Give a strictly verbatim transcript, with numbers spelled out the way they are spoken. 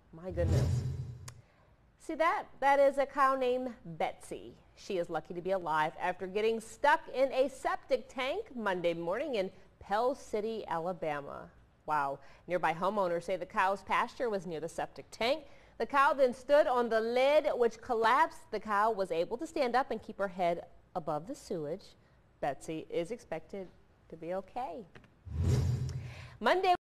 My goodness. See that? That is a cow named Betsy. She is lucky to be alive after getting stuck in a septic tank Monday morning in Pell City, Alabama. Wow. Nearby homeowners say the cow's pasture was near the septic tank. The cow then stood on the lid, which collapsed. The cow was able to stand up and keep her head above the sewage. Betsy is expected to be okay. Monday